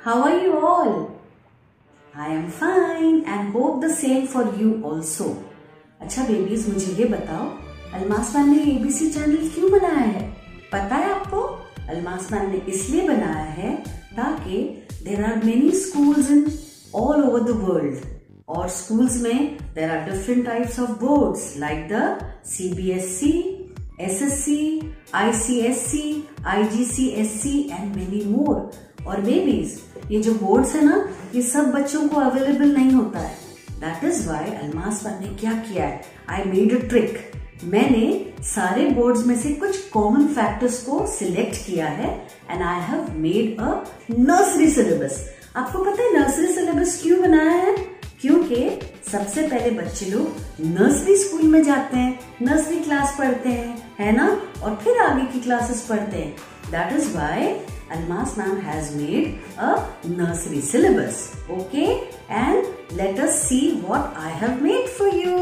How are you all? I am fine and hope the same for you also. अच्छा babies, मुझे ये बताओ, Almas ma'am ने ABC channel क्यों बनाया है? पता है आपको? अलमास मैम ने इसलिए बनाया है ताकि there are many schools in all over the world. और schools में there are different types of boards like the CBSE, SSC, ICSC, IGCSE and many more. और बेबीज, ये जो बोर्ड्स है ना, ये सब बच्चों को अवेलेबल नहीं होता है. That is why Almas ma'am ने क्या किया है, आई मेड अ ट्रिक. मैंने सारे बोर्ड्स में से कुछ कॉमन फैक्टर्स को सिलेक्ट किया है and I have made a nursery syllabus. आपको पता है नर्सरी सिलेबस क्यों बनाया है? क्योंकि सबसे पहले बच्चे लोग नर्सरी स्कूल में जाते हैं, नर्सरी क्लास पढ़ते हैं, है ना, और फिर आगे की क्लासेस पढ़ते हैं. That is why Almas ma'am has made a nursery syllabus. Okay, and let us see what I have made for you.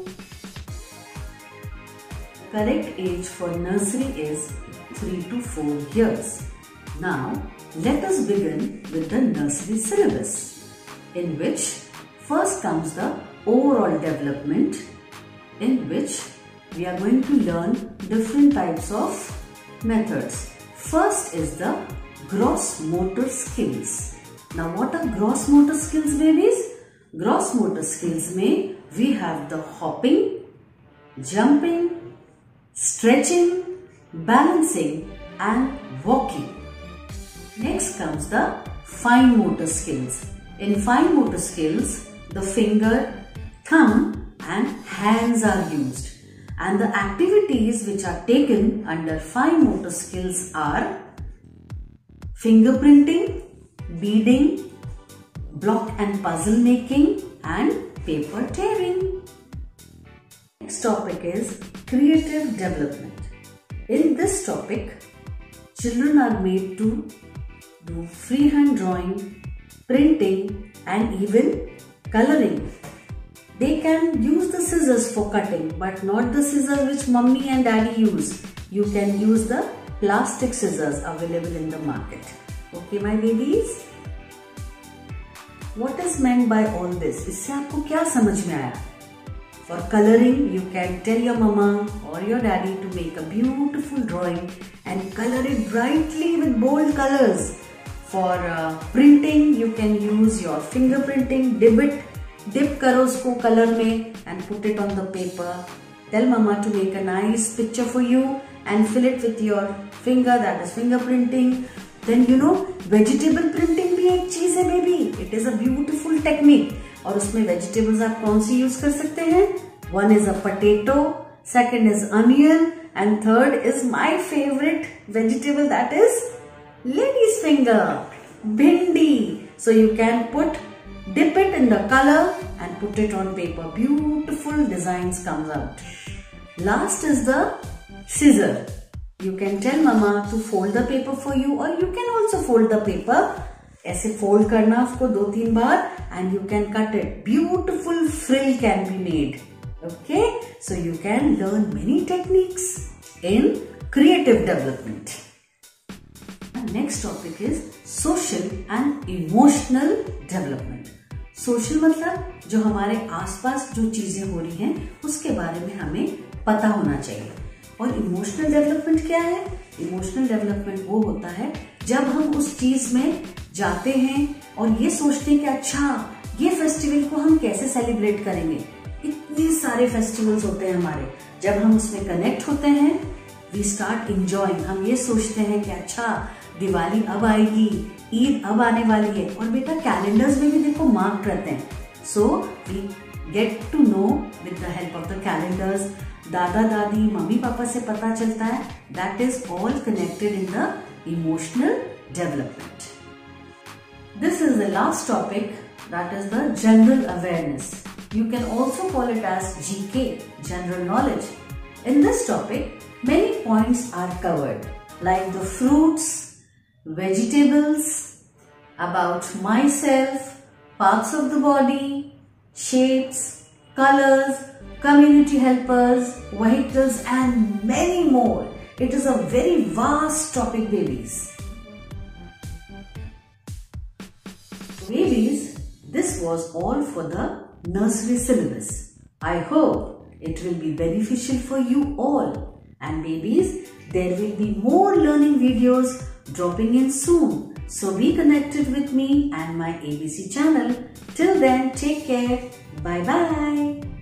Correct age for nursery is 3 to 4 years. Now, let us begin with the nursery syllabus, in which first comes the overall development, in which we are going to learn different types of methods. First is the gross motor skills. Now what are gross motor skills, babies? Gross motor skills में we have the hopping, jumping, stretching, balancing and walking. Next comes the fine motor skills. In fine motor skills, the finger, thumb and hands are used. And the activities which are taken under fine motor skills are fingerprinting, beading, block and puzzle making and paper tearing. Next topic is creative development. In this topic, children are made to do freehand drawing, printing and even coloring. They can use the scissors for cutting, but not the scissors which mummy and daddy use. You can use the plastic scissors available in the market. Okay, my babies? What is meant by all this? इससे आपको क्या समझ में आया? For coloring, you can tell your mama or your daddy to make a beautiful drawing and color it brightly with bold colors. For printing, you can use your fingerprinting, dip करो उसको colour में and put it on the paper. Tell mama to make a nice picture for you and fill it with your finger, that is fingerprinting. Then you know vegetable printing भी एक चीज है baby. It is a beautiful technique. और उसमें vegetables आप कौन सी use कर सकते हैं? One is a potato, second is onion and third is my favorite vegetable, that is lady's finger, bhindi. So you can dip it in the color and put it on paper. Beautiful designs comes out. Last is the scissor. You can tell mama to fold the paper for you or you can also fold the paper. ऐसे fold करना उसको 2-3 बार and you can cut it. Beautiful frill can be made. Okay, so you can learn many techniques in creative development. Next topic is social and emotional development. Social मतलब जो हमारे आसपास जो चीजें हो रही हैं उसके बारे में हमें पता होना चाहिए. और इमोशनल डेवलपमेंट क्या है? इमोशनल डेवलपमेंट वो होता है जब हम उस चीज में जाते हैं और ये सोचते हैं कि अच्छा ये फेस्टिवल को हम कैसे सेलिब्रेट करेंगे. इतने सारे फेस्टिवल्स होते हैं हमारे. जब हम उसमें कनेक्ट होते हैं, वी स्टार्ट एंजॉयिंग. हम ये सोचते हैं कि अच्छा दिवाली अब आएगी, ईद अब आने वाली है. और बेटा कैलेंडर्स में भी देखो मार्क रहते हैं. So we get to know with the help of the calendars. दादा दादी मम्मी पापा से पता चलता है. That is all connected in the emotional development. This is the last topic, that is the general awareness. You can also call it as GK, general knowledge. In this topic, many points are covered, like the fruits, vegetables, about myself, parts of the body, shapes, colors, community helpers, vehicles and many more. It is a very vast topic, babies. Babies, this was all for the nursery syllabus. I hope it will be beneficial for you all. And babies, there will be more learning videos dropping in soon. So be connected with me and my ABC channel. Till then, take care. Bye bye.